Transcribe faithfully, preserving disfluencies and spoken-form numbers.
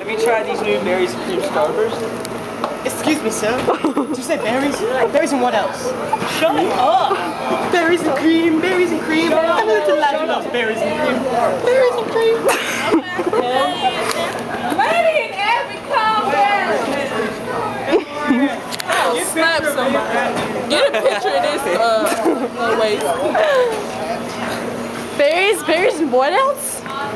Have you tried these new berries and cream starburst? Excuse me, sir. Did you say berries? Berries and what else? Shut up! Berries and cream, berries and cream. I know the lad who loves berries and cream. Berries and cream. Lady in every comment. Oh, snap somebody. Get a picture of this, uh, no waste. Berries, berries and what else?